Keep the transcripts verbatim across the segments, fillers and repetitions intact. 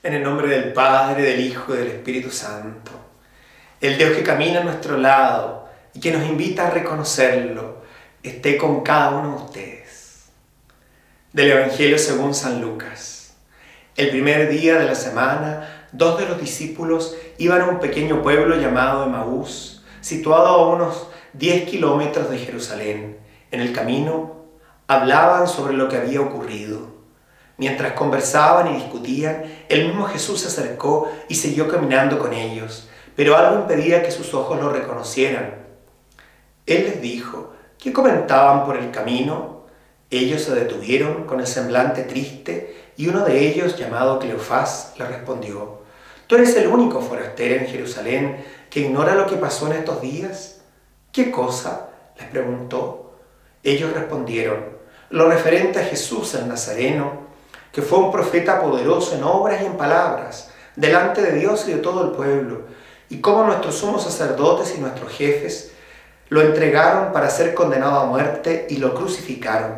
En el nombre del Padre, del Hijo y del Espíritu Santo. El Dios que camina a nuestro lado y que nos invita a reconocerlo, esté con cada uno de ustedes. Del Evangelio según San Lucas. El primer día de la semana, dos de los discípulos iban a un pequeño pueblo llamado Emaús, situado a unos diez kilómetros de Jerusalén. En el camino hablaban sobre lo que había ocurrido. Mientras conversaban y discutían, el mismo Jesús se acercó y siguió caminando con ellos, pero algo impedía que sus ojos lo reconocieran. Él les dijo: ¿qué comentaban por el camino? Ellos se detuvieron con el semblante triste y uno de ellos, llamado Cleofás, le respondió: ¿tú eres el único forastero en Jerusalén que ignora lo que pasó en estos días? ¿Qué cosa?, les preguntó. Ellos respondieron: lo referente a Jesús el Nazareno, que fue un profeta poderoso en obras y en palabras, delante de Dios y de todo el pueblo, y cómo nuestros sumos sacerdotes y nuestros jefes lo entregaron para ser condenado a muerte y lo crucificaron.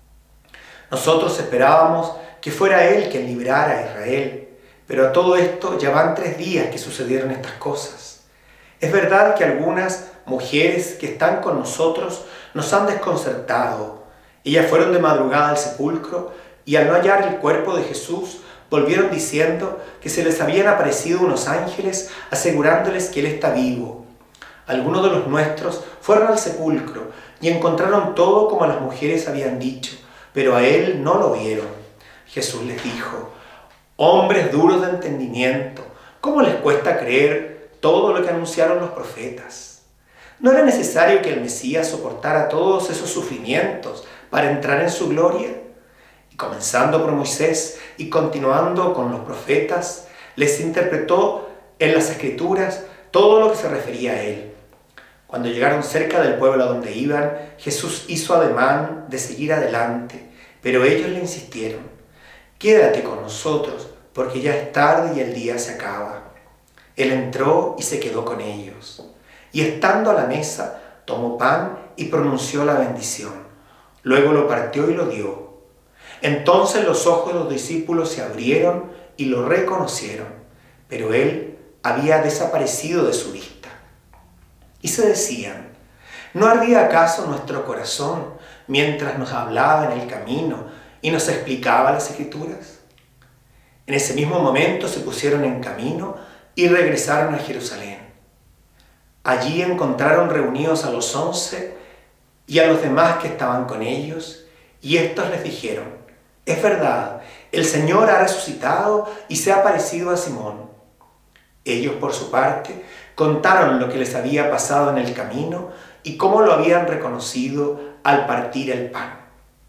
Nosotros esperábamos que fuera Él quien librara a Israel, pero a todo esto ya van tres días que sucedieron estas cosas. Es verdad que algunas mujeres que están con nosotros nos han desconcertado. Ellas fueron de madrugada al sepulcro y al no hallar el cuerpo de Jesús, volvieron diciendo que se les habían aparecido unos ángeles asegurándoles que Él está vivo. Algunos de los nuestros fueron al sepulcro y encontraron todo como las mujeres habían dicho, pero a Él no lo vieron. Jesús les dijo: hombres duros de entendimiento, ¿cómo les cuesta creer todo lo que anunciaron los profetas? ¿No era necesario que el Mesías soportara todos esos sufrimientos para entrar en su gloria? Y comenzando por Moisés y continuando con los profetas, les interpretó en las Escrituras todo lo que se refería a Él. Cuando llegaron cerca del pueblo a donde iban, Jesús hizo ademán de seguir adelante, pero ellos le insistieron: quédate con nosotros, porque ya es tarde y el día se acaba. Él entró y se quedó con ellos. Y estando a la mesa, tomó pan y pronunció la bendición. Luego lo partió y lo dio. Entonces los ojos de los discípulos se abrieron y lo reconocieron, pero Él había desaparecido de su vista. Y se decían: ¿no ardía acaso nuestro corazón mientras nos hablaba en el camino y nos explicaba las Escrituras? En ese mismo momento se pusieron en camino y regresaron a Jerusalén. Allí encontraron reunidos a los once y a los demás que estaban con ellos, y estos les dijeron: es verdad, el Señor ha resucitado y se ha aparecido a Simón. Ellos, por su parte, contaron lo que les había pasado en el camino y cómo lo habían reconocido al partir el pan.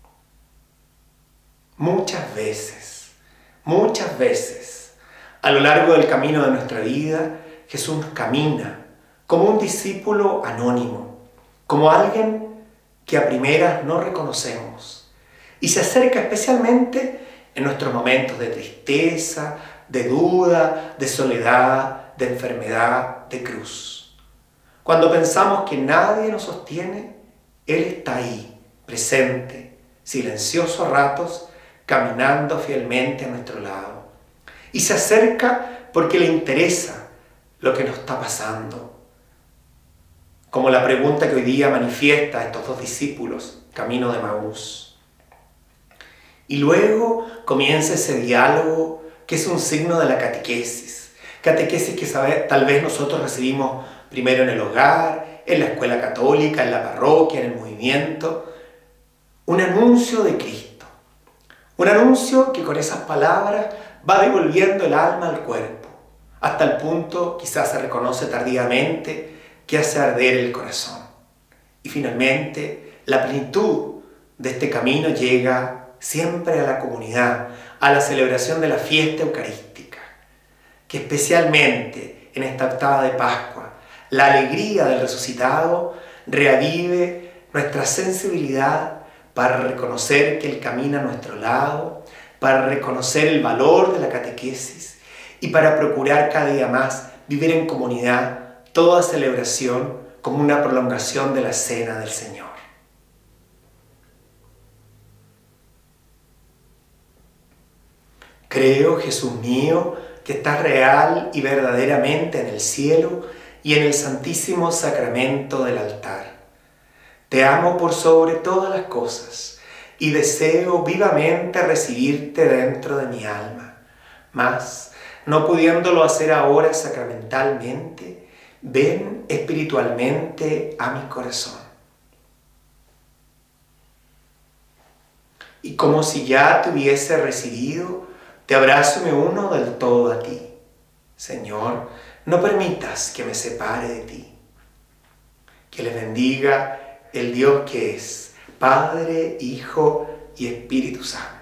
Muchas veces, muchas veces, a lo largo del camino de nuestra vida, Jesús camina como un discípulo anónimo, como alguien que a primeras no reconocemos, y se acerca especialmente en nuestros momentos de tristeza, de duda, de soledad, de enfermedad, de cruz. Cuando pensamos que nadie nos sostiene, Él está ahí, presente, silencioso a ratos, caminando fielmente a nuestro lado. Y se acerca porque le interesa lo que nos está pasando. Como la pregunta que hoy día manifiesta a estos dos discípulos, camino de Emaús. Y luego comienza ese diálogo que es un signo de la catequesis. Catequesis que sabe, tal vez nosotros recibimos primero en el hogar, en la escuela católica, en la parroquia, en el movimiento. Un anuncio de Cristo. Un anuncio que con esas palabras va devolviendo el alma al cuerpo, hasta el punto, quizás se reconoce tardíamente, que hace arder el corazón. Y finalmente, la plenitud de este camino llega siempre a la comunidad, a la celebración de la fiesta eucarística, que especialmente en esta octava de Pascua, la alegría del resucitado reavive nuestra sensibilidad para reconocer que Él camina a nuestro lado, para reconocer el valor de la catequesis y para procurar cada día más vivir en comunidad toda celebración como una prolongación de la cena del Señor. Creo, Jesús mío, que estás real y verdaderamente en el cielo y en el santísimo sacramento del altar. Te amo por sobre todas las cosas y deseo vivamente recibirte dentro de mi alma. Mas, no pudiéndolo hacer ahora sacramentalmente, ven espiritualmente a mi corazón. Y como si ya te hubiese recibido, te abrazo y me uno del todo a ti. Señor, no permitas que me separe de ti. Que les bendiga el Dios que es Padre, Hijo y Espíritu Santo.